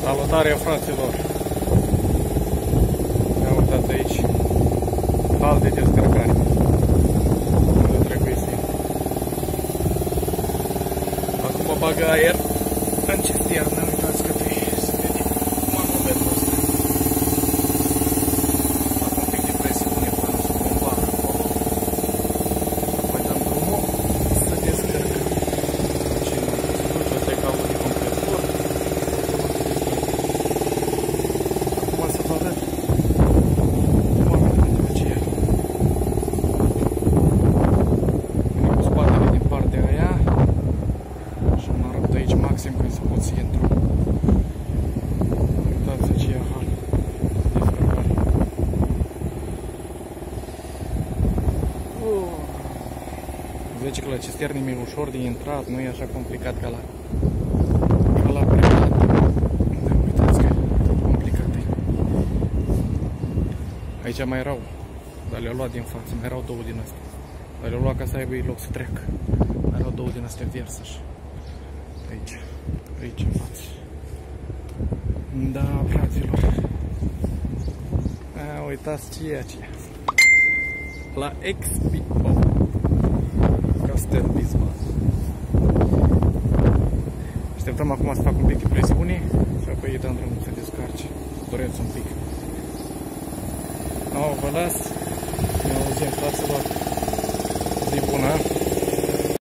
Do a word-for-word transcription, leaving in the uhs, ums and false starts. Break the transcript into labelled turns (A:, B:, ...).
A: Salutare, fraților! Ia uitați aici, hal de descărcare. Unde trebuie să intru. Acum bagă aer în cisternă, uitați că trebuie să vedem manometrul ăsta. Fac un pic de presiune până să compară acolo. Mai dăm drumul să descărcăm. Și nu se duce, ăsta e cablul de compresor. Acum să vă arăt cum am introduce. Venim cu spatele din partea aia și mă arăt aici maxim când să pot să intru. Uitați aceea hal de fermare. Zice că la cisterne e mai ușor de intrat, nu e așa complicat ca la ca la privat. Da, uitați că e complicat. Aici mai erau, dar le-au luat din față, mai erau două din astea. Dar le-au luat ca să aibă loc să treacă. Mai erau două din astea verse așa. Aici, aici în față. Da, fraților. A, uitați ceea ce la Expo Castel Bisbal. Așteptăm acum să fac un pic de presiune și apoi îi dăm drumul să descarce. Să doreți un pic. No, vă las.